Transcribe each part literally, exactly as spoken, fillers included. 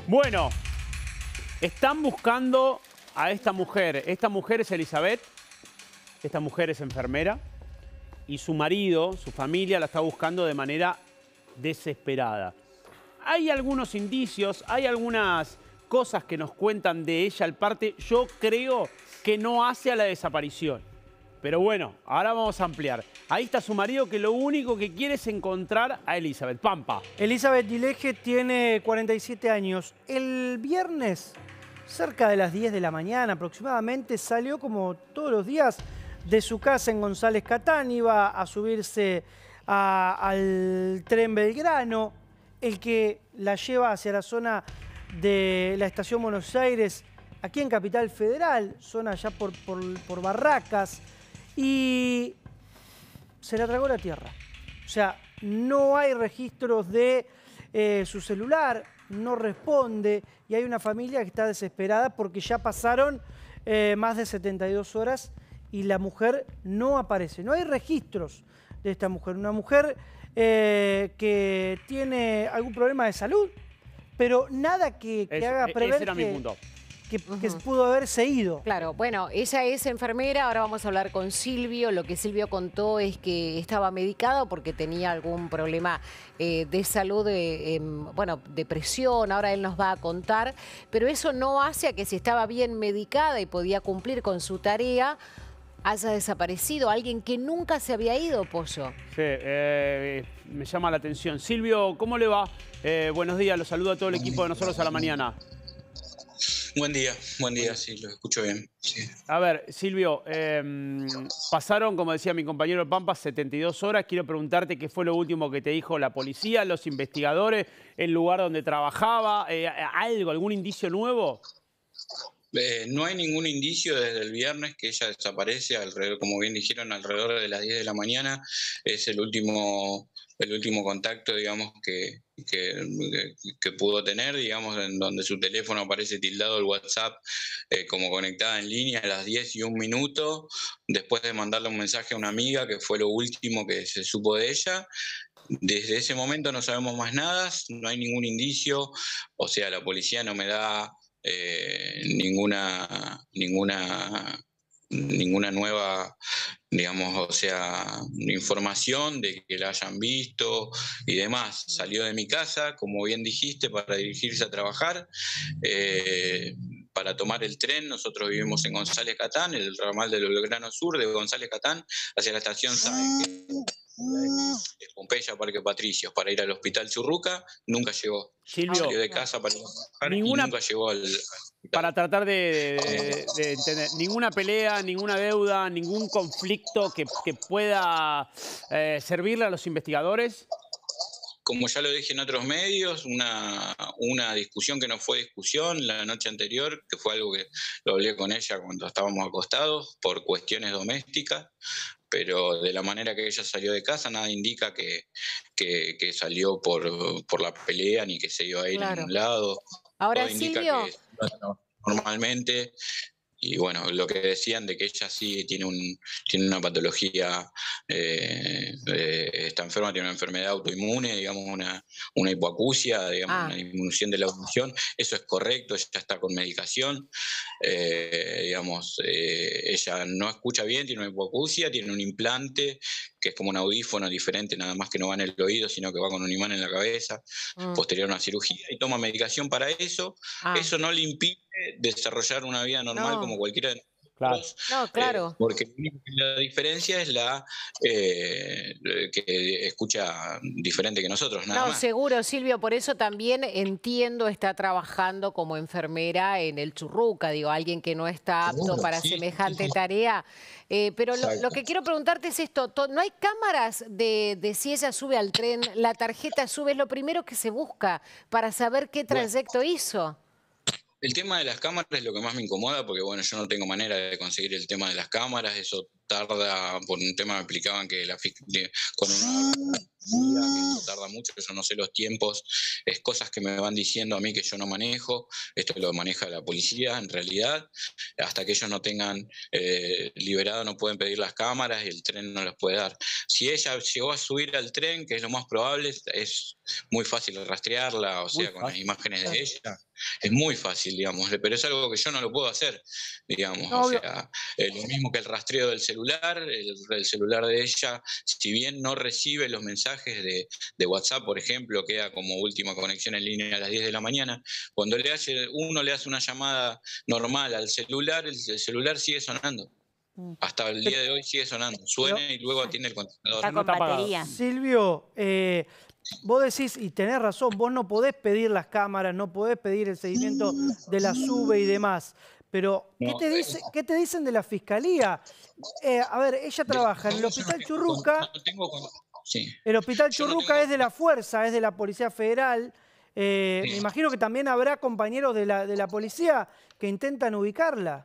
Bueno, están buscando a esta mujer. Esta mujer es Elizabeth, esta mujer es enfermera y su marido, su familia, la está buscando de manera desesperada. Hay algunos indicios, hay algunas cosas que nos cuentan de ella al parte. Yo creo que no hace a la desaparición. Pero bueno, ahora vamos a ampliar. Ahí está su marido, que lo único que quiere es encontrar a Elizabeth. Pampa. Elizabeth Dileje tiene cuarenta y siete años. El viernes, cerca de las diez de la mañana aproximadamente, salió como todos los días de su casa en González Catán. Iba a subirse a, al tren Belgrano, el que la lleva hacia la zona de la estación Buenos Aires, aquí en Capital Federal, zona allá por, por, por Barracas. Y se la tragó la tierra. O sea, no hay registros de eh, su celular, no responde y hay una familia que está desesperada porque ya pasaron eh, más de setenta y dos horas y la mujer no aparece. No hay registros de esta mujer. Una mujer eh, que tiene algún problema de salud, pero nada que, que Es, haga prever ese era que... mi punto. Que, que pudo haberse ido. Claro, bueno, ella es enfermera, ahora vamos a hablar con Silvio. Lo que Silvio contó es que estaba medicado porque tenía algún problema eh, de salud, de, eh, bueno, depresión, ahora él nos va a contar, pero eso no hace a que si estaba bien medicada y podía cumplir con su tarea, haya desaparecido alguien que nunca se había ido, Pollo. Sí, eh, me llama la atención. Silvio, ¿cómo le va? Eh, buenos días, los saludo a todo el equipo de Nosotros a la Mañana. Buen día, buen día, sí, lo escucho bien. Sí. A ver, Silvio, eh, pasaron, como decía mi compañero Pampa, setenta y dos horas. Quiero preguntarte qué fue lo último que te dijo la policía, los investigadores, el lugar donde trabajaba, eh, algo, algún indicio nuevo. Eh, no hay ningún indicio desde el viernes que ella desaparece, alrededor, como bien dijeron, alrededor de las diez de la mañana. Es el último, el último contacto, digamos, que, que, que pudo tener, digamos, en donde su teléfono aparece tildado el WhatsApp eh, como conectada en línea a las diez y un minuto, después de mandarle un mensaje a una amiga, que fue lo último que se supo de ella. Desde ese momento no sabemos más nada, no hay ningún indicio, o sea, la policía no me da eh, ninguna, ninguna, ninguna nueva, digamos, o sea, información de que la hayan visto y demás. Salió de mi casa, como bien dijiste, para dirigirse a trabajar, eh, para tomar el tren. Nosotros vivimos en González Catán, el ramal del Belgrano Sur de González Catán, hacia la estación Sáenz, de Pompeya, Parque Patricios, para ir al Hospital Churruca. Nunca llegó. Silvio, salió de casa para ir a trabajar ninguna, y nunca llegó al, al hospital. Para tratar de, de, de entender, ninguna pelea, ninguna deuda, ningún conflicto que, que pueda eh, servirle a los investigadores. Como ya lo dije en otros medios, una, una discusión que no fue discusión la noche anterior, que fue algo que lo hablé con ella cuando estábamos acostados por cuestiones domésticas, pero de la manera que ella salió de casa nada indica que, que, que salió por, por la pelea ni que se iba a ir claro. a ningún lado. Ahora, todo indica Silvio... que normalmente. Y bueno, lo que decían de que ella sí tiene, un, tiene una patología, eh, eh, está enferma, tiene una enfermedad autoinmune, digamos, una, una hipoacusia, digamos, ah. una disminución de la audición, eso es correcto, ella está con medicación, eh, digamos, eh, ella no escucha bien, tiene una hipoacusia, tiene un implante, que es como un audífono diferente, nada más que no va en el oído, sino que va con un imán en la cabeza, mm. posterior a una cirugía, y toma medicación para eso, ah. eso no le impide desarrollar una vida normal no. como cualquiera de nosotros. Claro. No, claro. Eh, porque la diferencia es la eh, que escucha diferente que nosotros, nada no, más. Seguro, Silvio, por eso también entiendo está trabajando como enfermera en el Churruca, digo, alguien que no está apto seguro, para sí, semejante sí. tarea. Eh, pero lo, lo que quiero preguntarte es esto, ¿no hay cámaras de, de si ella sube al tren, la tarjeta sube, es lo primero que se busca para saber qué trayecto bueno. hizo? El tema de las cámaras es lo que más me incomoda porque, bueno, yo no tengo manera de conseguir el tema de las cámaras, eso tarda, por un tema me explicaban que la fiscalía, con una que no tarda mucho, yo no sé los tiempos, es cosas que me van diciendo a mí que yo no manejo, esto lo maneja la policía en realidad, hasta que ellos no tengan eh, liberado no pueden pedir las cámaras y el tren no las puede dar. Si ella llegó a subir al tren, que es lo más probable, es muy fácil rastrearla, o sea, muy con fácil. Las imágenes de ella, es muy fácil, digamos, pero es algo que yo no lo puedo hacer, digamos, no, o sea, eh, lo mismo que el rastreo del celular, el, el celular de ella, si bien no recibe los mensajes de, de WhatsApp, por ejemplo, queda como última conexión en línea a las diez de la mañana, cuando le hace, uno le hace una llamada normal al celular, el, el celular sigue sonando. Hasta el día de hoy sigue sonando, suena Pero, y luego atiende el contestador. Está con no está batería. Silvio, eh, vos decís, y tenés razón, vos no podés pedir las cámaras, no podés pedir el seguimiento de la SUBE y demás. Pero, ¿qué, no, te, dice, ¿qué te dicen de la Fiscalía? Eh, a ver, ella trabaja en el Hospital Churruca. No tengo, sí. El Hospital Churruca no tengo... es de la Fuerza, es de la Policía Federal. Eh, sí. Me imagino que también habrá compañeros de la, de la policía que intentan ubicarla.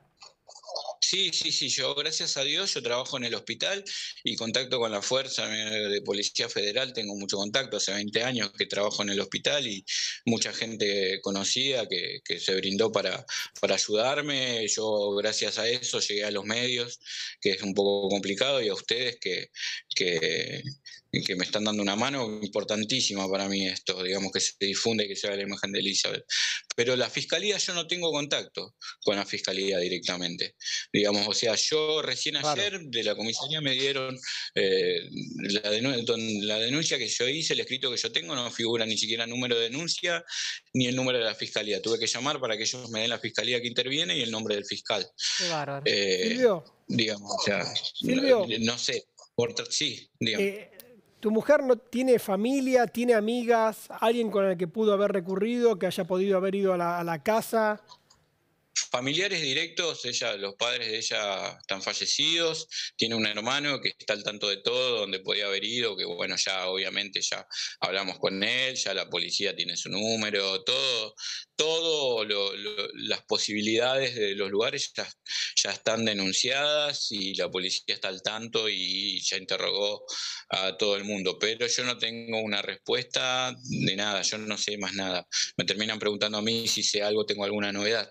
Sí, sí, sí, yo gracias a Dios yo trabajo en el hospital y contacto con la Fuerza de Policía Federal, tengo mucho contacto, hace veinte años que trabajo en el hospital y mucha gente conocida que, que se brindó para, para ayudarme, yo gracias a eso llegué a los medios, que es un poco complicado, y a ustedes que, que, que me están dando una mano importantísima para mí esto, digamos, que se difunde y que se vea la imagen de Elizabeth. Pero la Fiscalía, yo no tengo contacto con la Fiscalía directamente. Digamos, o sea, yo recién ayer claro. de la comisaría me dieron eh, la, denu la denuncia que yo hice, el escrito que yo tengo, no figura ni siquiera el número de denuncia ni el número de la Fiscalía. Tuve que llamar para que ellos me den la Fiscalía que interviene y el nombre del fiscal. Qué bárbaro. Eh, Silvio. Digamos, o sea, Silvio. No, no sé. Por, sí, digamos. Eh, ¿Tu mujer no tiene familia, tiene amigas, alguien con el que pudo haber recurrido, que haya podido haber ido a la, a la casa? Familiares directos, ella, los padres de ella están fallecidos, tiene un hermano que está al tanto de todo, donde podía haber ido, que bueno, ya obviamente ya hablamos con él, ya la policía tiene su número, todo, todo lo, lo, las posibilidades de los lugares ya, ya están denunciadas y la policía está al tanto y ya interrogó a todo el mundo, pero yo no tengo una respuesta de nada, yo no sé más nada. Me terminan preguntando a mí si sé algo, tengo alguna novedad.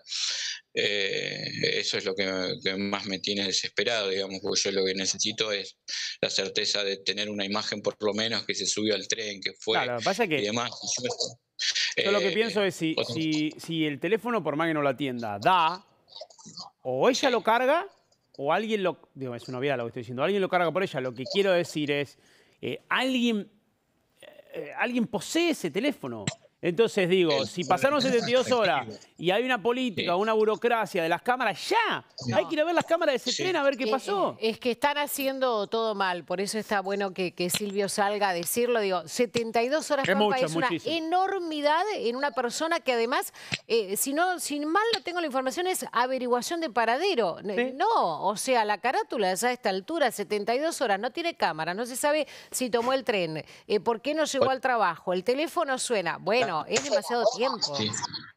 Eh, eso es lo que, que más me tiene desesperado, digamos, porque yo lo que necesito es la certeza de tener una imagen por lo menos que se subió al tren, que fue claro, pasa que y demás. Yo, yo eh, lo que pienso es si, si, si el teléfono, por más que no lo atienda, da, o ella lo carga, o alguien lo... Digo, es una obviedad lo que estoy diciendo, alguien lo carga por ella. Lo que quiero decir es, eh, alguien, eh, alguien posee ese teléfono. Entonces digo, si pasaron setenta y dos horas y hay una política, una burocracia de las cámaras, ¡ya! No. Hay que ir a ver las cámaras de ese sí. tren a ver qué pasó. Es que están haciendo todo mal, por eso está bueno que, que Silvio salga a decirlo. Digo, setenta y dos horas, es, Pampa, mucho, es una muchísimo. enormidad en una persona que además, eh, si no, si mal no tengo la información, es averiguación de paradero. ¿Sí? No, o sea, la carátula ya a esta altura, setenta y dos horas, no tiene cámara, no se sabe si tomó el tren, eh, por qué no llegó al trabajo, el teléfono suena. Bueno, es demasiado tiempo. Sí.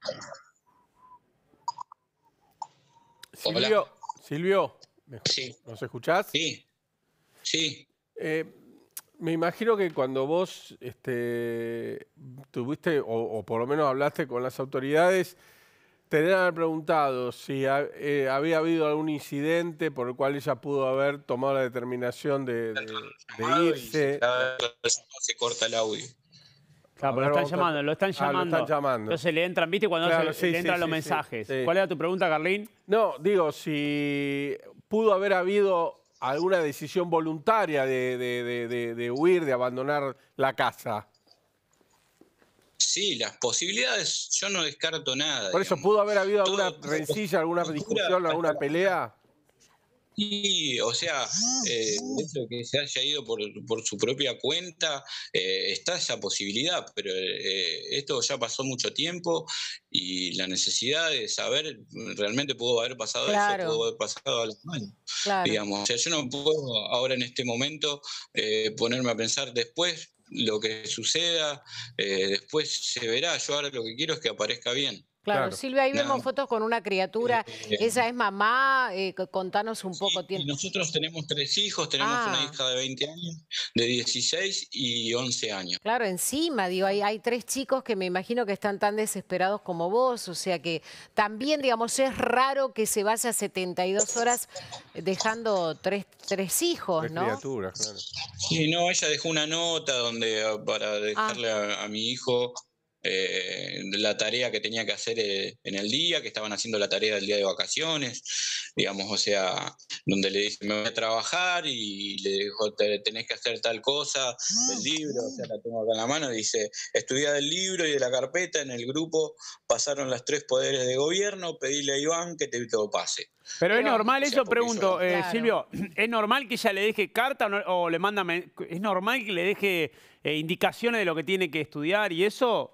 Silvio, Hola. Silvio, sí. ¿nos escuchás? Sí, sí. Eh, me imagino que cuando vos este, tuviste, o, o por lo menos hablaste con las autoridades, te deben haber preguntado si ha, eh, había habido algún incidente por el cual ella pudo haber tomado la determinación de, de, de irse. Se corta el audio. Claro, pero lo están llamando, lo están llamando. Ah, lo están llamando. Entonces le entran, ¿viste? Cuando claro, se, sí, le entran sí, los sí, mensajes. Sí. ¿Cuál era tu pregunta, Carlín? No, digo, si pudo haber habido alguna decisión voluntaria de, de, de, de, de huir, de abandonar la casa. Sí, las posibilidades, yo no descarto nada. Por digamos. Eso, ¿pudo haber habido alguna todo, rencilla, alguna discusión, alguna pelea? Y, o sea, eh, eso de que se haya ido por, por su propia cuenta, eh, está esa posibilidad, pero eh, esto ya pasó mucho tiempo y la necesidad de saber, realmente pudo haber pasado claro. eso, pudo haber pasado algo mal. Claro. Digamos, o sea, yo no puedo ahora en este momento eh, ponerme a pensar después lo que suceda, eh, después se verá, yo ahora lo que quiero es que aparezca bien. Claro, Claro. Silvia, ahí vemos No. fotos con una criatura. Eh, Ella es mamá, eh, c- contanos un poco. Sí, tiene- nosotros tenemos tres hijos, tenemos una Ah. hija de veinte años, de dieciséis y once años. Claro, encima, digo, hay, hay tres chicos que me imagino que están tan desesperados como vos, o sea que también, digamos, es raro que se vaya setenta y dos horas dejando tres, tres hijos, Tres ¿no? criaturas, claro. Sí, no, ella dejó una nota donde ah, para Ah. dejarle a, a mi hijo eh, la tarea que tenía que hacer eh, en el día, que estaban haciendo la tarea del día de vacaciones, digamos, o sea, donde le dice, me voy a trabajar y le dijo, "Te- tenés que hacer tal cosa del libro", o sea, la tengo acá en la mano, dice, estudia del libro y de la carpeta, en el grupo pasaron los tres poderes de gobierno, pedile a Iván que te lo pase. Pero es Pero- normal O sea, eso, porque pregunto, yo- eh, Claro. Silvio, ¿es normal que ella le deje carta o, no- o le manda... men- ¿Es normal que le deje eh, indicaciones de lo que tiene que estudiar y eso?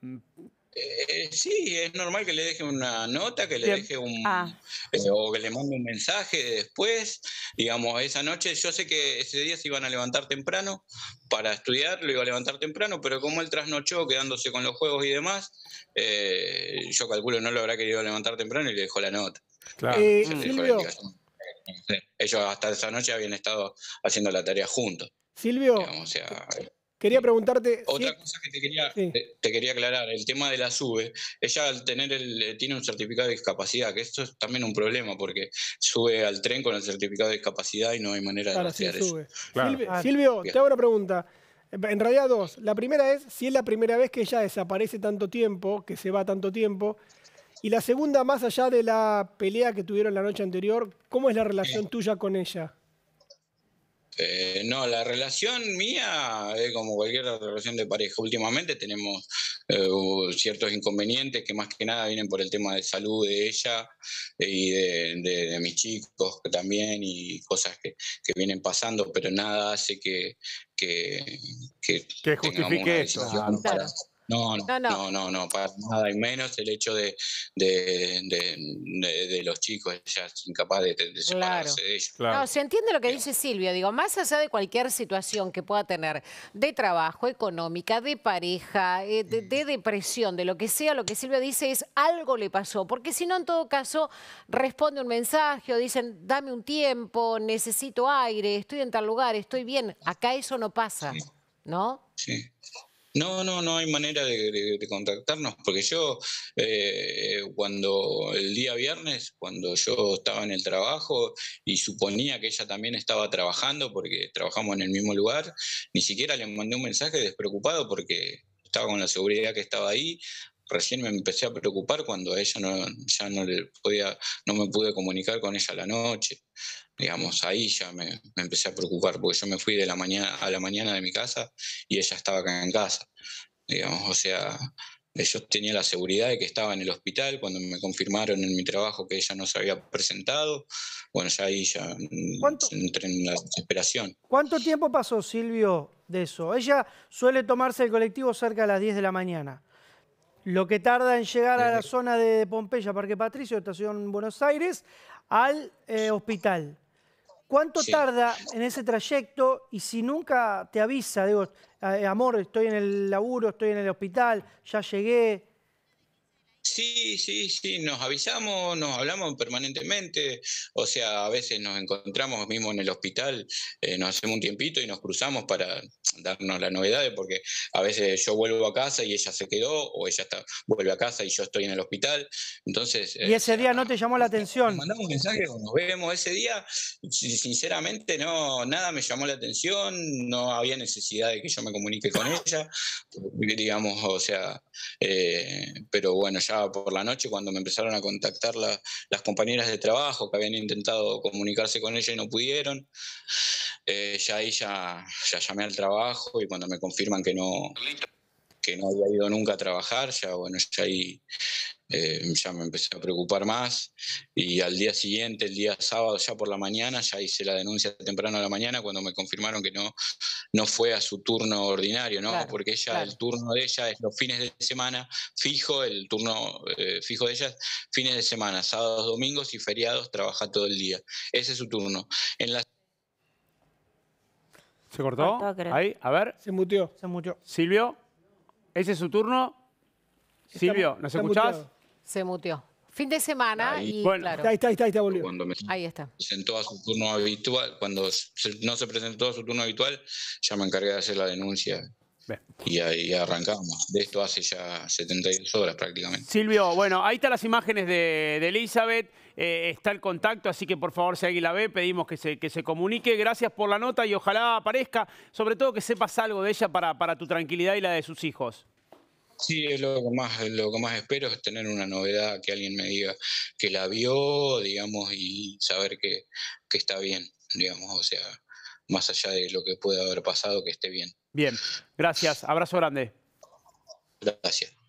Eh, sí, es normal que le deje una nota, que le Bien. deje un... Ah. eh, o que le mande un mensaje después. Digamos, esa noche, yo sé que ese día se iban a levantar temprano para estudiar, lo iba a levantar temprano, pero como él trasnochó quedándose con los juegos y demás, eh, yo calculo no lo habrá querido levantar temprano y le dejó la nota. Claro. Eh, Le dejó la Silvio, indicación. Sí. Ellos hasta esa noche habían estado haciendo la tarea juntos. Silvio, Digamos, o sea, quería preguntarte... si- otra cosa que te quería, Sí. te, te quería aclarar, el tema de la SUBE, ella al tener el, tiene un certificado de discapacidad, que esto es también un problema porque sube al tren con el certificado de discapacidad y no hay manera de Claro, sí, rastrear eso. sube. Claro. Silvio, Ah. Silvio, Bien. te hago una pregunta. En realidad dos. La primera es si es la primera vez que ella desaparece tanto tiempo, que se va tanto tiempo. Y la segunda, más allá de la pelea que tuvieron la noche anterior, ¿cómo es la relación tuya con ella? Eh, no, la relación mía es como cualquier relación de pareja. Últimamente tenemos eh, ciertos inconvenientes que más que nada vienen por el tema de salud de ella y de, de- de mis chicos también y cosas que, que vienen pasando, pero nada hace que, que, que Que tengamos justifique una esto. decisión Claro. para- No, no, No, no. no, no, no, para nada, y menos el hecho de, de, de- de- de los chicos, ella es incapaz de, de separarse Claro. de ellos. Claro. No, se entiende lo que dice Silvio. Digo, más allá de cualquier situación que pueda tener de trabajo, económica, de pareja, eh, de, de depresión, de lo que sea, lo que Silvio dice es algo le pasó. Porque si no, en todo caso, responde un mensaje o dicen, dame un tiempo, necesito aire, estoy en tal lugar, estoy bien. Acá eso no pasa, ¿no? Sí. No, no, no hay manera de, de- de contactarnos, porque yo eh, cuando el día viernes, cuando yo estaba en el trabajo y suponía que ella también estaba trabajando, porque trabajamos en el mismo lugar, ni siquiera le mandé un mensaje despreocupado porque estaba con la seguridad que estaba ahí. Recién me empecé a preocupar cuando a ella no, ya no le podía, no me pude comunicar con ella a la noche. Digamos, ahí ya me, me empecé a preocupar, porque yo me fui de la mañana a la mañana de mi casa y ella estaba acá en casa. Digamos, o sea, yo tenía la seguridad de que estaba en el hospital cuando me confirmaron en mi trabajo que ella no se había presentado. Bueno, ya ahí ya mm, ¿Cuánto? entré en la desesperación. ¿Cuánto tiempo pasó, Silvio, de eso? Ella suele tomarse el colectivo cerca de las diez de la mañana. Lo que tarda en llegar a la Desde- zona de Pompeya, Parque Patricio, estación Buenos Aires, al eh, hospital. ¿Cuánto Sí. tarda en ese trayecto? Y si nunca te avisa, digo, eh, amor, estoy en el laburo, estoy en el hospital, ya llegué. Sí, sí, sí, nos avisamos, nos hablamos permanentemente, o sea, a veces nos encontramos mismo en el hospital, eh, nos hacemos un tiempito y nos cruzamos para darnos las novedades, porque a veces yo vuelvo a casa y ella se quedó, o ella está, vuelve a casa y yo estoy en el hospital, entonces... Y eh, ese o sea, día no te llamó la atención. Nos mandamos un mensaje, nos vemos ese día, si- sinceramente no, nada me llamó la atención, no había necesidad de que yo me comunique con ella, digamos, o sea, eh, pero bueno, ya por la noche cuando me empezaron a contactar la- las compañeras de trabajo que habían intentado comunicarse con ella y no pudieron, eh, ya ahí ya, ya llamé al trabajo y cuando me confirman que no, que no había ido nunca a trabajar, ya bueno, ya ahí eh, ya me empecé a preocupar más y al día siguiente, el día sábado, ya por la mañana, ya hice la denuncia temprano a la mañana cuando me confirmaron que no, no fue a su turno ordinario, ¿no? Claro, Porque ella, claro. el turno de ella es los fines de semana fijo, el turno eh, fijo de ella es fines de semana, sábados, domingos y feriados, trabaja todo el día. Ese es su turno. En la ¿Se cortó? Cortó, creo. Ahí, a ver, Se muteó. Se muteó. Silvio, ¿ese es su turno? Silvio, Está- ¿nos está escuchás? muteado. Se muteó. Fin de semana Ahí. y Bueno, claro, Ahí está, ahí está, ahí está, volvió. Cuando me ahí está. presentó a su turno habitual, cuando se- no se presentó a su turno habitual, ya me encargué de hacer la denuncia Bien. y ahí arrancamos. De esto hace ya setenta y dos horas prácticamente. Silvio, bueno, ahí están las imágenes de, de Elizabeth, eh, está el contacto, así que por favor, si alguien la ve, pedimos que se, que se comunique. Gracias por la nota y ojalá aparezca, sobre todo que sepas algo de ella para, para tu tranquilidad y la de sus hijos. Sí, es lo que más, lo que más espero es tener una novedad, que alguien me diga que la vio, digamos, y saber que, que está bien, digamos, o sea, más allá de lo que pueda haber pasado, que esté bien. Bien, gracias, abrazo grande. Gracias.